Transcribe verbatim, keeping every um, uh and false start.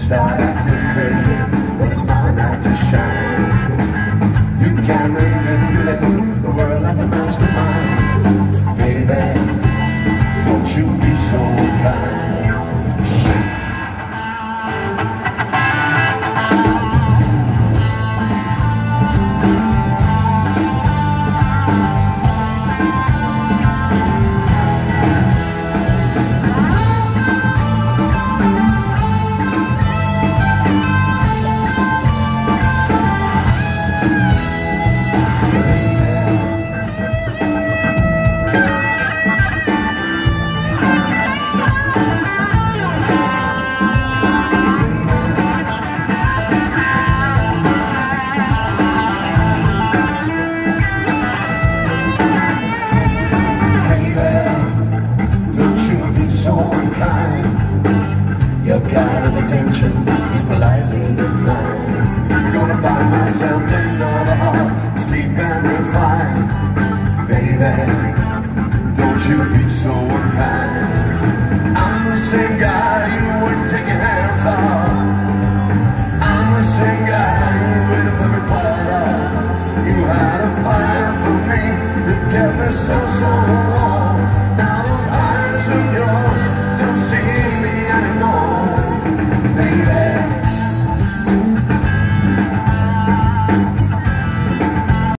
start acting crazy when it's my night to shine. You can manipulate the world like a mastermind. Baby, don't you be so kind. Your kind of attention is politely declined. You're gonna find myself another heart, deep and refined. Baby,